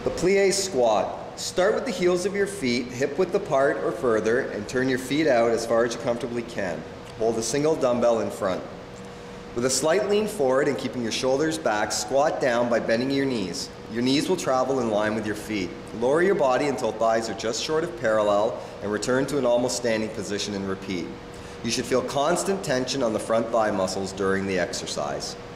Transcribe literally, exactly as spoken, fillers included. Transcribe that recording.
The Plies Squat. Start with the heels of your feet, hip width apart or further, and turn your feet out as far as you comfortably can. Hold a single dumbbell in front. With a slight lean forward and keeping your shoulders back, squat down by bending your knees. Your knees will travel in line with your feet. Lower your body until thighs are just short of parallel and return to an almost standing position and repeat. You should feel constant tension on the front thigh muscles during the exercise.